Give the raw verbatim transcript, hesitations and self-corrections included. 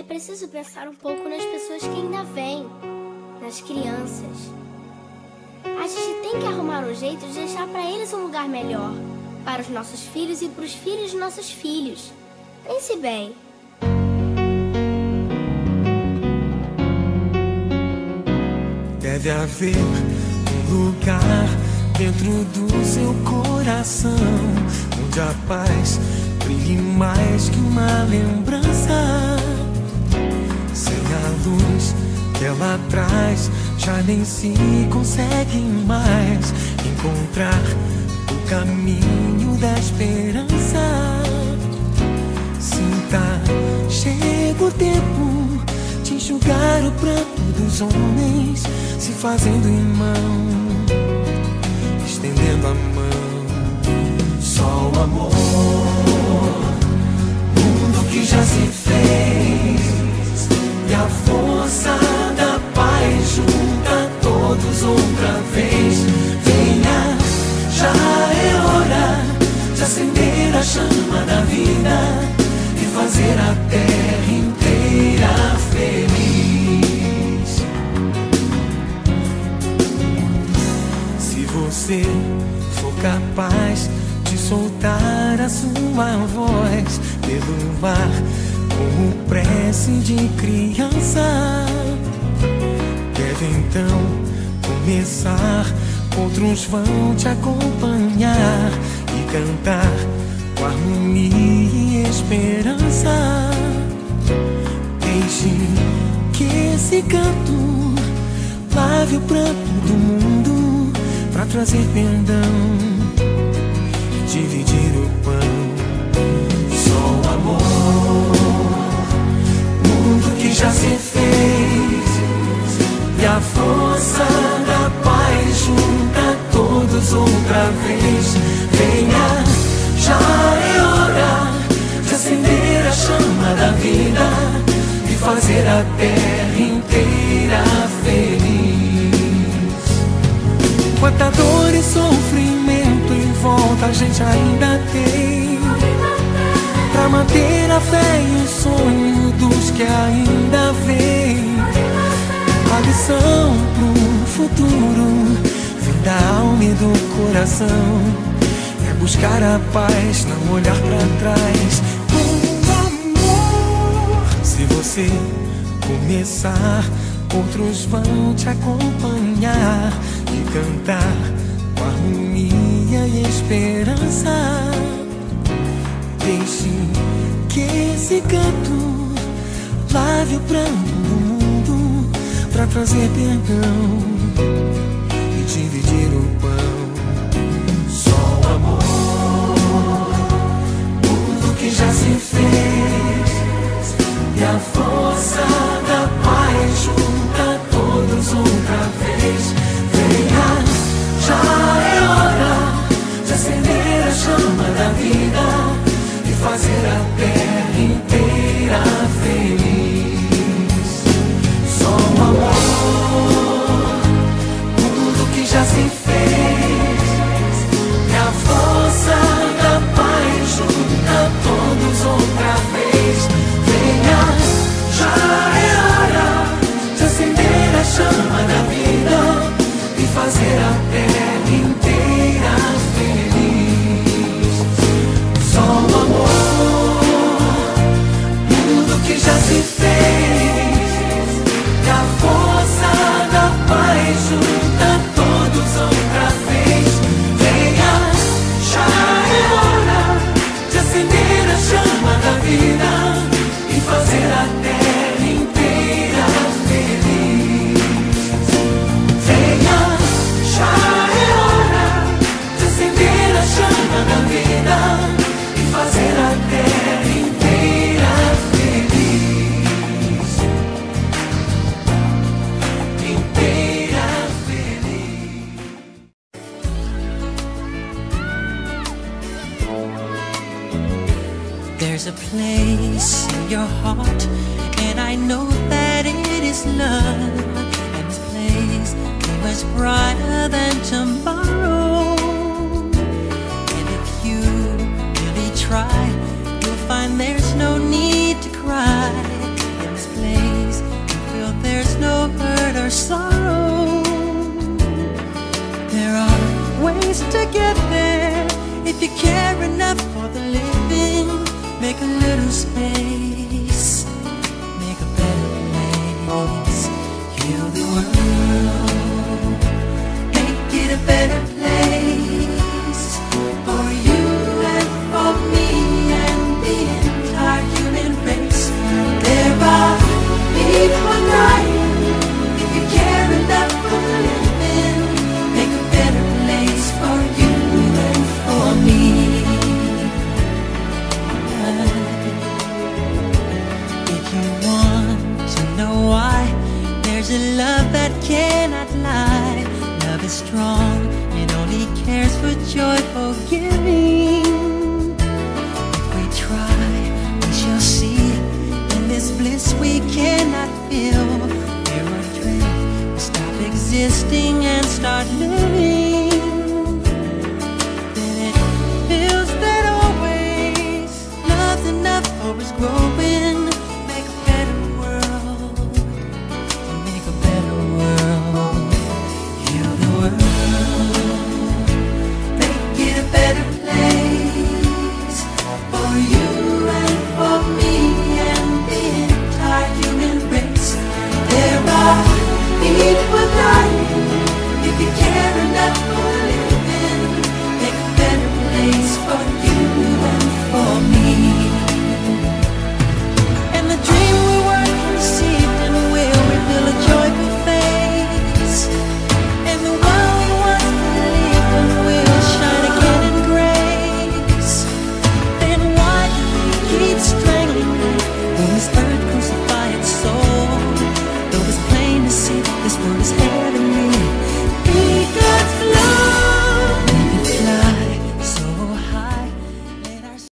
preciso pensar um pouco nas pessoas que ainda vêm, nas crianças. A gente tem que arrumar um jeito de deixar para eles um lugar melhor, para os nossos filhos e para os filhos de nossos filhos. Pense bem. Deve haver um lugar dentro do seu coração, onde a paz brilhe mais que uma lembrança. Sem a luz que ela traz, já nem se consegue mais encontrar o caminho da esperança. Sinta, chega o tempo de enxugar o pranto dos homens, se fazendo irmão, estendendo a mão. Só o amor, mundo que já se fez, e a força da paz junta todos outra vez. Venha, já é hora de acender a chama da vida e fazer a terra inteira feliz. Se você for capaz de soltar a sua voz pelo ar como prece de criança, deve então começar. Outros vão te acompanhar e cantar com harmonia e esperança. Deixe que esse canto lave o pranto do mundo pra trazer perdão e dividir o pão. Só o amor, mundo que já se fez, e a força da paz junta todos outra vez. Venha, já é hora de acender a chama da vida e fazer a terra inteira feliz. Quanta dor e sofrimento em volta a gente ainda tem, pra manter a fé e o sonho dos que ainda vêm. A lição pro futuro vem da alma e do coração, é buscar a paz, não olhar pra trás. Com amor, se você começar, outros vão te acompanhar e cantar com harmonia e esperança. Deixe que esse canto lave o pranto do mundo pra trazer perdão e dividir o pão. Só o amor, tudo que já se fez, e a força da paz junta todos outra vez. Venha, já é hora de acender a chama da vida e fazer a terra inteira feliz. Só o amor, tudo que já se fez, e a força da paz junta todos outra vez. Venha, já é hora de acender a chama da vida e fazer a terra inteira feliz. Só o amor, tudo que já se fez, e a força da paz junta todos outra vez. Venha, já é hora de acender a chama da vida e fazer a terra inteira feliz. Venha, já é hora de acender a chama da vida e fazer a terra inteira feliz. Inteira feliz. There's a place in your heart, and I know that it is love. And this place is much brighter than tomorrow. And if you really try, you'll find there's no need to cry. In this to get there. If you care enough for the living, make a little space, make a better place. Heal the world, make it a better place for you and for me and the entire human race. There are people dying. If you care enough for the living, make a better place for you and for me. If you want to know why, there's a love that cannot lie. Love is strong, it only cares for joyful giving. If we try, we shall see. In this bliss we cannot feel. Fear or dread, we stop existing and start living.